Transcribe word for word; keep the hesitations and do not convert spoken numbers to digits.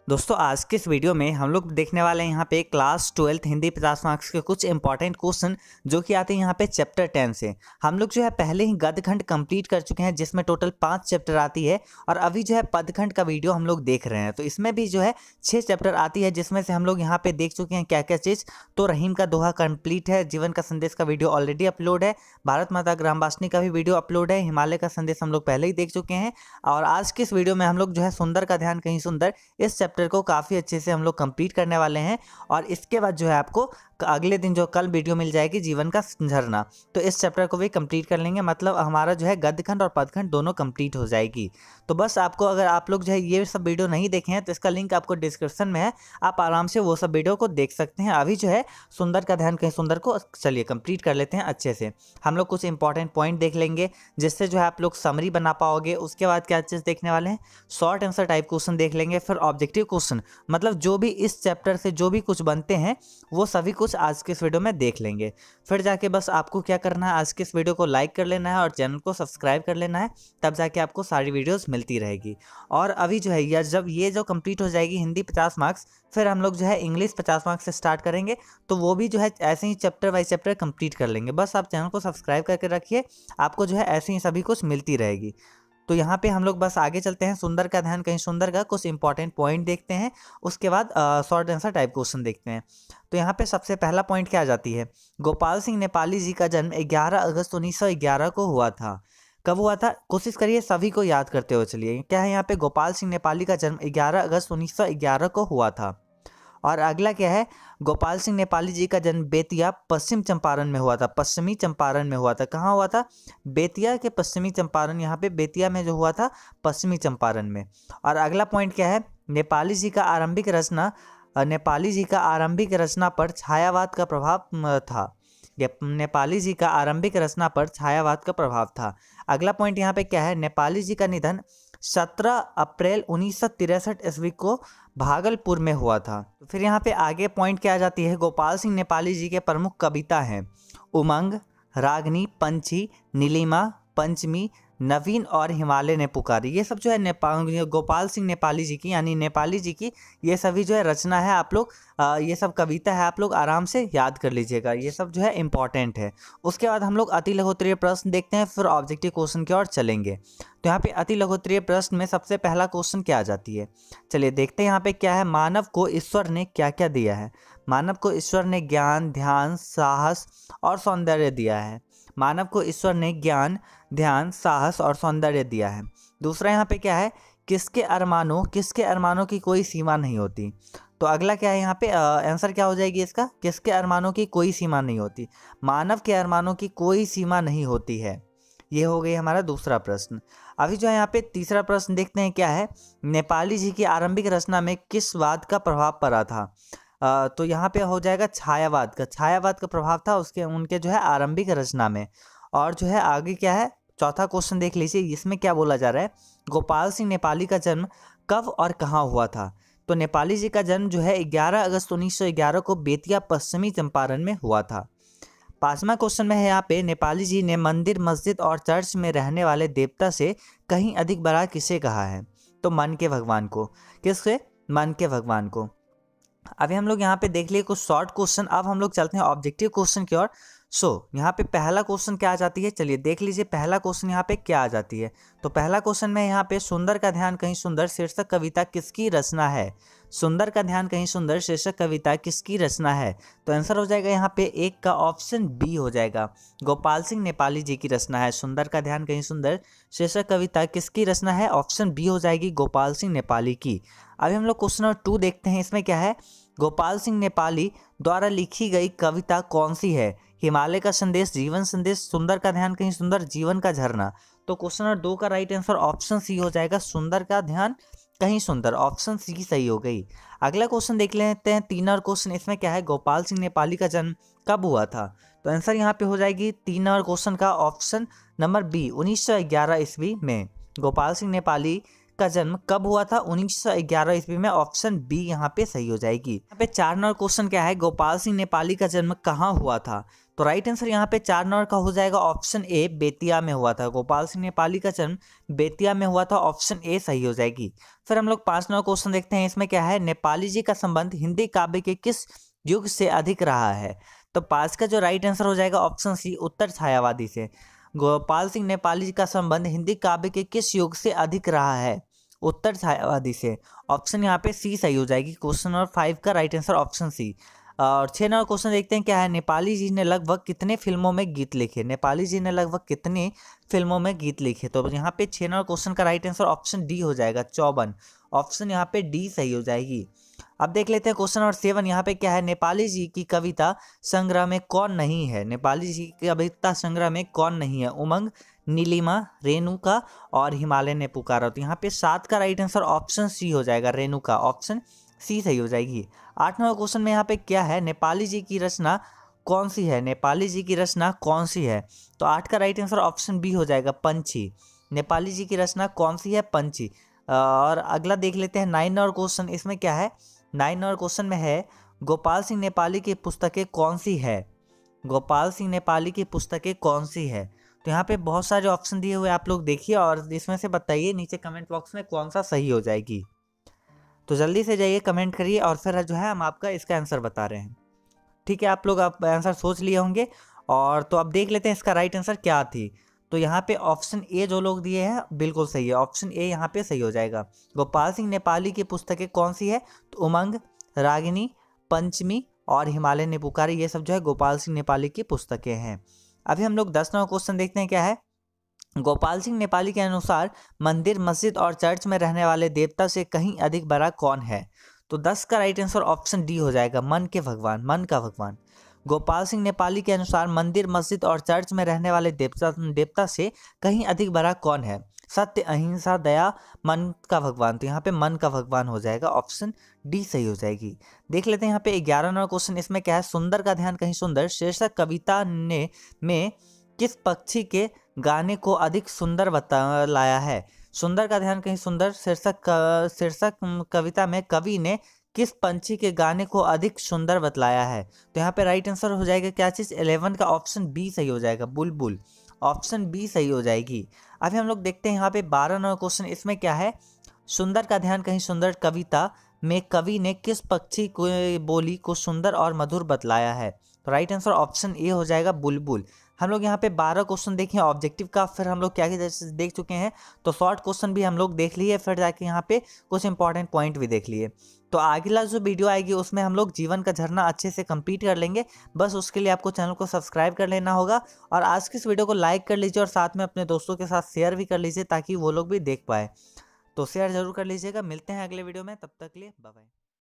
दोस्तों आज के इस वीडियो में हम लोग देखने वाले हैं यहाँ पे क्लास ट्वेल्थ हिंदी पचास मार्क्स के कुछ इंपॉर्टेंट क्वेश्चन जो कि आते हैं यहाँ पे चैप्टर टेन से। हम लोग जो है पहले ही गद्यखंड कंप्लीट कर चुके हैं जिसमें टोटल पांच चैप्टर आती है और अभी जो है पदखंड का वीडियो हम लोग देख रहे हैं। तो इसमें भी जो है छः चैप्टर आती है जिसमें से हम लोग यहाँ पे देख चुके हैं क्या क्या चीज़। तो रहीम का दोहा कंप्लीट है, जीवन का संदेश का वीडियो ऑलरेडी अपलोड है, भारत माता ग्रामवासिनी का भी वीडियो अपलोड है, हिमालय का संदेश हम लोग पहले ही देख चुके हैं। और आज की इस वीडियो में हम लोग जो है सुंदर का ध्यान कहीं सुंदर इस चैप्टर को काफ़ी अच्छे से हम लोग कंप्लीट करने वाले हैं। और इसके बाद जो है आपको अगले दिन जो कल वीडियो मिल जाएगी जीवन का झरना, तो इस चैप्टर को भी कंप्लीट कर लेंगे। मतलब हमारा जो है गद्यखंड और पदखंड दोनों कंप्लीट हो जाएगी। तो बस आपको, अगर आप लोग जो है ये सब वीडियो नहीं देखे हैं तो इसका लिंक आपको डिस्क्रिप्शन में है, आप आराम से वो सब वीडियो को देख सकते हैं। अभी जो है सुंदर का ध्यान कहीं सुंदर को चलिए कंप्लीट कर लेते हैं अच्छे से। हम लोग कुछ इंपॉर्टेंट पॉइंट देख लेंगे जिससे जो है आप लोग समरी बना पाओगे। उसके बाद क्या चीज़ देखने वाले हैं, शॉर्ट आंसर टाइप क्वेश्चन देख लेंगे, फिर ऑब्जेक्टिव क्वेश्चन, मतलब जो भी इस चैप्टर से जो भी कुछ बनते हैं वो सभी कुछ आज के इस वीडियो में देख लेंगे। फिर जाके बस आपको क्या करना है, आज के इस वीडियो को लाइक कर लेना है और चैनल को सब्सक्राइब कर लेना है, तब जाके आपको सारी वीडियोस मिलती रहेगी। और अभी जो है या जब ये जो कंप्लीट हो जाएगी हिंदी पचास मार्क्स, फिर हम लोग जो है इंग्लिश पचास मार्क्स से स्टार्ट करेंगे। तो वो भी जो है ऐसे ही चैप्टर बाई चैप्टर कंप्लीट कर लेंगे। बस आप चैनल को सब्सक्राइब करके रखिए, आपको जो है ऐसे ही सभी कुछ मिलती रहेगी। तो यहाँ पे हम लोग बस आगे चलते हैं, सुंदर का ध्यान कहीं सुंदर का कुछ इंपॉर्टेंट पॉइंट देखते हैं, उसके बाद शॉर्ट आंसर टाइप क्वेश्चन देखते हैं। तो यहाँ पे सबसे पहला पॉइंट क्या आ जाती है, गोपाल सिंह नेपाली जी का जन्म ग्यारह अगस्त उन्नीस सौ ग्यारह को हुआ था। कब हुआ था, कोशिश करिए सभी को याद करते हुए चलिए। क्या है यहाँ पे, गोपाल सिंह नेपाली का जन्म ग्यारह अगस्त उन्नीस सौ ग्यारह को हुआ था। और अगला क्या है, गोपाल सिंह नेपाली जी का जन्म बेतिया पश्चिम चंपारण में हुआ था। पश्चिमी चंपारण में हुआ था। कहाँ हुआ था, बेतिया के पश्चिमी चंपारण, यहाँ पे बेतिया में जो हुआ था पश्चिमी चंपारण में। और अगला पॉइंट क्या है, नेपाली जी का आरंभिक रचना नेपाली जी का आरंभिक रचना पर छायावाद का प्रभाव था। नेपाली जी का आरंभिक रचना पर छायावाद का प्रभाव था। अगला पॉइंट यहाँ पे क्या है, नेपाली जी का निधन सत्रह अप्रैल उन्नीस सौ तिरसठ ईस्वी को भागलपुर में हुआ था। तो फिर यहाँ पे आगे पॉइंट क्या आ जाती है, गोपाल सिंह नेपाली जी के प्रमुख कविता हैं उमंग, रागनी, पंछी, नीलिमा, पंचमी, नवीन और हिमालय ने पुकारी। ये सब जो है नेपाल गोपाल सिंह नेपाली जी की यानी नेपाली जी की ये सभी जो है रचना है। आप लोग ये सब कविता है, आप लोग आराम से याद कर लीजिएगा, ये सब जो है इम्पॉर्टेंट है। उसके बाद हम लोग अति लघुत्तरीय प्रश्न देखते हैं, फिर ऑब्जेक्टिव क्वेश्चन की ओर चलेंगे। तो यहाँ पे अति लघुत्तरीय प्रश्न में सबसे पहला क्वेश्चन क्या आ जाती है, चलिए देखते हैं यहाँ पे क्या है। मानव को ईश्वर ने क्या क्या दिया है, मानव को ईश्वर ने ज्ञान, ध्यान, साहस और सौंदर्य दिया है। मानव को ईश्वर ने ज्ञान, ध्यान, साहस और सौंदर्य दिया है। दूसरा यहाँ पे क्या है, किसके अरमानों किसके अरमानों की कोई सीमा नहीं होती। तो अगला क्या है यहाँ पे, आंसर क्या हो जाएगी इसका, किसके अरमानों की कोई सीमा नहीं होती। मानव के अरमानों की कोई सीमा नहीं होती है। ये हो गई हमारा दूसरा प्रश्न। अभी जो है यहाँ पे तीसरा प्रश्न देखते हैं क्या है, नेपाली जी की आरंभिक रचना में किस वाद का प्रभाव पड़ा था। आ, तो यहाँ पे हो जाएगा छायावाद का छायावाद का प्रभाव था उसके उनके जो है आरंभिक रचना में। और जो है आगे क्या है, चौथा क्वेश्चन देख लीजिए, इसमें क्या बोला जा रहा है, गोपाल सिंह नेपाली का जन्म कब और कहाँ हुआ था। तो नेपाली जी का जन्म जो है ग्यारह अगस्त उन्नीस सौ ग्यारह को बेतिया पश्चिमी चंपारण में हुआ था। पांचवा क्वेश्चन में है यहाँ पे, नेपाली जी ने मंदिर, मस्जिद और चर्च में रहने वाले देवता से कहीं अधिक बड़ा किसे कहा है। तो मन के भगवान को। किससे, मन के भगवान को। अभी हम लोग यहाँ पे देख लिए कुछ शॉर्ट क्वेश्चन। अब हम लोग चलते हैं ऑब्जेक्टिव क्वेश्चन की ओर। सो यहाँ पे पहला क्वेश्चन क्या आ जाती है, चलिए देख लीजिए पहला क्वेश्चन यहाँ पे क्या आ जाती है। तो पहला क्वेश्चन में यहाँ पे, सुंदर का ध्यान कहीं सुंदर शीर्षक कविता किसकी रचना है। सुंदर का ध्यान कहीं सुंदर शीर्षक कविता किसकी रचना है। तो आंसर हो जाएगा यहाँ पे एक का ऑप्शन बी हो जाएगा, गोपाल सिंह नेपाली जी की रचना है। सुंदर का ध्यान कहीं सुंदर शीर्षक कविता किसकी रचना है, ऑप्शन बी हो जाएगी गोपाल सिंह नेपाली की। अभी हम लोग क्वेश्चन नंबर टू देखते हैं, इसमें क्या है, गोपाल सिंह नेपाली द्वारा लिखी गई कविता कौन सी है। हिमालय का संदेश, जीवन संदेश, सुंदर का ध्यान कहीं सुंदर, जीवन का झरना। तो क्वेश्चन नंबर दो का राइट आंसर ऑप्शन सी हो जाएगा, सुंदर का ध्यान कहीं सुंदर, ऑप्शन सी सही हो गई। अगला क्वेश्चन देख लेते हैं, तीन नंबर क्वेश्चन। इसमें क्या है, गोपाल सिंह नेपाली का जन्म कब हुआ था। तो आंसर यहाँ पे हो जाएगी तीन नंबर क्वेश्चन का ऑप्शन नंबर बी, उन्नीस सौ ग्यारह ईस्वी में। गोपाल सिंह नेपाली का जन्म कब हुआ था, उन्नीस सौ ग्यारह ईस्वी में, ऑप्शन बी यहाँ पे सही हो जाएगी। यहाँ पे चार नंबर क्वेश्चन क्या है, गोपाल सिंह नेपाली का जन्म कहाँ हुआ था। तो राइट आंसर यहाँ पे चार नंबर का हो जाएगा ऑप्शन ए, बेतिया में हुआ था। गोपाल सिंह नेपाली का जन्म बेतिया में हुआ था, ऑप्शन ए सही हो जाएगी। फिर हम लोग पांच नंबर क्वेश्चन देखते हैं, इसमें क्या है, नेपाली जी का संबंध हिंदी काव्य के किस युग से अधिक रहा है। तो पांच का जो राइट आंसर हो जाएगा ऑप्शन सी, उत्तर छायावादी से। गोपाल सिंह नेपाली जी का संबंध हिंदी काव्य के किस युग से अधिक रहा है, उत्तर छायावादी से। ऑप्शन यहाँ पे सी सही हो जाएगी। क्वेश्चन नंबर फाइव का राइट आंसर ऑप्शन सी। और छः नंबर क्वेश्चन देखते हैं, क्या है, नेपाली जी ने लगभग कितने फिल्मों में गीत लिखे। नेपाली जी ने लगभग कितने फिल्मों में गीत लिखे। तो यहाँ पे छः नंबर क्वेश्चन का राइट आंसर ऑप्शन डी हो जाएगा, चौवन। ऑप्शन यहाँ पे डी सही हो जाएगी। अब देख लेते हैं क्वेश्चन नंबर सेवन, यहाँ पे क्या है, नेपाली जी की कविता संग्रह में कौन नहीं है। नेपाली जी की कविता संग्रह में कौन नहीं है। उमंग, नीलिमा, रेणुका और हिमालय ने पुकारा। तो यहाँ पे सात का राइट आंसर ऑप्शन सी हो जाएगा, रेणुका। ऑप्शन सी सही हो जाएगी। आठ नंबर क्वेश्चन में यहाँ पे क्या है, नेपाली जी की रचना कौन सी है। नेपाली जी की रचना कौन सी है। तो आठ का राइट आंसर ऑप्शन बी हो जाएगा, पंछी। नेपाली जी की रचना कौन सी है, पंछी। और अगला देख लेते हैं नाइन नंबर क्वेश्चन, इसमें क्या है, नाइन नंबर क्वेश्चन में है, गोपाल सिंह नेपाली की पुस्तकें कौन सी है। गोपाल सिंह नेपाली की पुस्तकें कौन सी है। तो यहाँ पे बहुत सारे ऑप्शन दिए हुए आप लोग देखिए और इसमें से बताइए नीचे कमेंट बॉक्स में कौन सा सही हो जाएगी। तो जल्दी से जाइए, कमेंट करिए और फिर जो है हम आपका इसका आंसर बता रहे हैं। ठीक है, आप लोग आप आंसर सोच लिए होंगे। और तो अब देख लेते हैं इसका राइट आंसर क्या थी। तो यहाँ पे ऑप्शन ए जो लोग दिए हैं बिल्कुल सही है, ऑप्शन ए यहाँ पे सही हो जाएगा। गोपाल सिंह नेपाली की पुस्तकें कौन सी है। तो उमंग, रागिनी, पंचमी और हिमालय ने पुकारे, ये सब जो है गोपाल सिंह नेपाली की पुस्तकें हैं। अभी हम लोग दस नंबर क्वेश्चन देखते हैं, क्या है, गोपाल सिंह नेपाली के अनुसार मंदिर, मस्जिद और चर्च में रहने वाले देवता से कहीं अधिक बड़ा कौन है। तो दस का राइट आंसर ऑप्शन डी हो जाएगा, मन के भगवान, मन का भगवान। गोपाल सिंह नेपाली के अनुसार मंदिर, मस्जिद और चर्च में रहने वाले देवता देवता से कहीं अधिक बड़ा कौन है। सत्य, अहिंसा, दया, मन का भगवान। तो यहाँ पे मन का भगवान हो जाएगा, ऑप्शन डी सही हो जाएगी। देख लेते हैं यहाँ पे ग्यारह नंबर क्वेश्चन, इसमें क्या है, सुंदर का ध्यान कहीं सुंदर शीर्षक कविता ने में किस पक्षी के गाने को अधिक सुंदर बता लाया है। सुंदर का ध्यान कहीं सुंदर शीर्षक शीर्षक कविता में कवि ने किस पंछी के गाने को अधिक सुंदर बतलाया है। तो यहाँ पे राइट आंसर हो जाएगा क्या चीज़, इलेवन का ऑप्शन बी सही हो जाएगा, बुलबुल। ऑप्शन बी सही हो जाएगी। अभी हम लोग देखते हैं यहाँ पे बारह नंबर क्वेश्चन, इसमें क्या है, सुंदर का ध्यान कहीं सुंदर कविता में कवि ने किस पक्षी को बोली को सुंदर और मधुर बतलाया है। तो राइट आंसर ऑप्शन ए हो जाएगा, बुलबुल। हम लोग यहाँ पे बारह क्वेश्चन देखें ऑब्जेक्टिव का, फिर हम लोग क्या क्या देख चुके हैं, तो शॉर्ट क्वेश्चन भी हम लोग देख लिए, फिर जाके यहाँ पे कुछ इंपॉर्टेंट पॉइंट भी देख लिए। तो अगला जो वीडियो आएगी उसमें हम लोग जीवन का झरना अच्छे से कंप्लीट कर लेंगे। बस उसके लिए आपको चैनल को सब्सक्राइब कर लेना होगा और आज की इस वीडियो को लाइक कर लीजिए और साथ में अपने दोस्तों के साथ शेयर भी कर लीजिए ताकि वो लोग भी देख पाए। तो शेयर जरूर कर लीजिएगा। मिलते हैं अगले वीडियो में, तब तक के लिए बाय बाय।